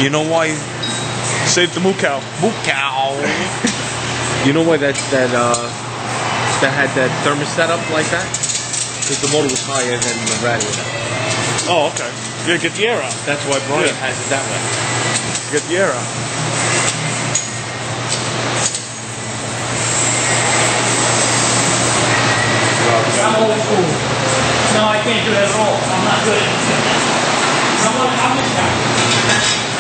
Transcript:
You know why? Save the moo cow. Moo cow. You know why that had that thermostat up like that? Because the motor was higher than the radiator. Oh, okay. Yeah, get the air out. That's why Brian has it that way. Get the air out. I'm old school. No, I can't do that at all. I'm not good at it. I'm this guy.